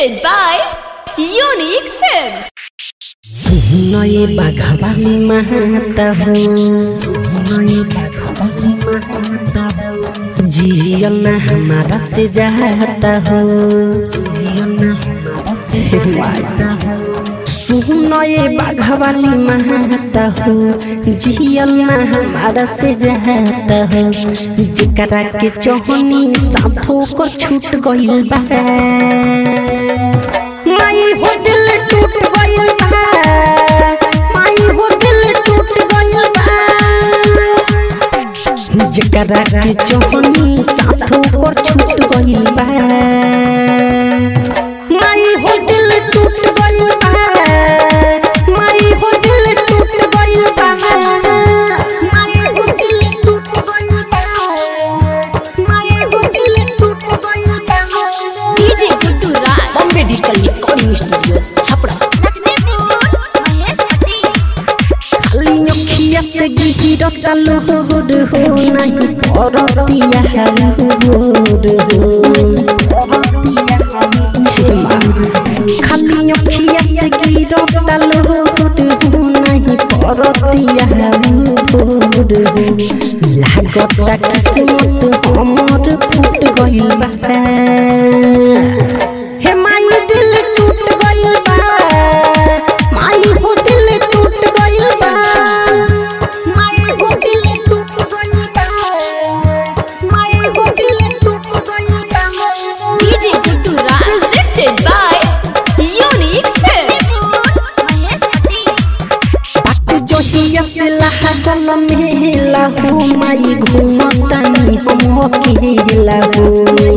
presented by Unique Films. सुनये बाघवाली महता हो, सुनये बाघवाली महता हो, जियल ना हमारा से जाता हो, जियल ना हमारा से जाता हो। सुनये बाघवाली महता हो, जियल ना हमारा से जाता हो। जिकरा के चोहनी साथों को छूट गइल बा, माई हो दिल टूट गइल बा, माई हो दिल टूट गइल बा। जिकरा के चोहनी साथों को छूट गइल बा, माई हो दिल टूट गइल बा, माई हो दिल टूट गइल बा, माई हो दिल टूट गइल बा, माई हो दिल टूट गइल बा। DJ Guddu Raj, Bombay digital recording studio Chhapra. खाली अखिया से गिरता लोड हो, नहीं परतिया लोड हो। खाली अखिया से गिरता लोड हो, नहीं परतिया लोड हो। लागता किस्मत हमर फूट गइल बा, हे माई दिल टूट गइल बा, माई हो दिल टूट गइल बा, माई हो दिल टूट गइल बा, माई हो दिल टूट गइल बा। DJ Guddu Raj, presented by Unique Films. बात जोहिया से लागल मेला हो, माई घूमतानी हम अकेला हो,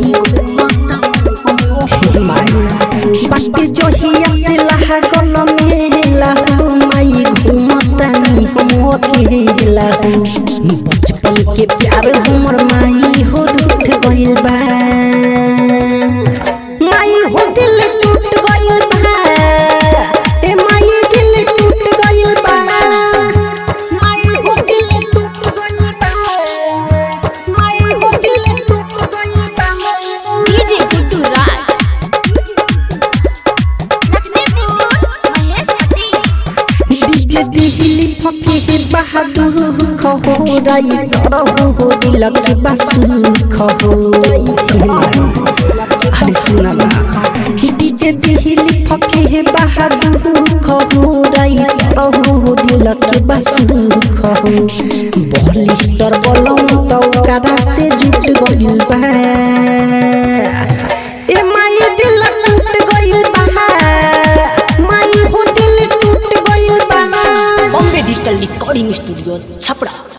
बात जोहिया से लागल मेला हो, माई घूमतानी हम अकेला हो। बचपन के प्यार हमर माई हो रूठ गइल बा, माई हो दिल टूट गइल बा, ए माई दिल टूट गइल बा, माई हो दिल टूट गइल बा, माई हो दिल टूट गइल बा। DJ Guddu Raj, डीजे दिहली फके बहादुर खहोराई तरह दिल के बासु खहोराई। अरे सुना ना, डीजे दिहली फके बहादुर खहोराई तरह दिल के बासु खहो। बॉलिस्टर बलम तो करा से जुट गइल बा, ए माई दिल टूट गइल बा, माई हो दिल टूट गइल बा। Bombay digital recording studio Chhapra.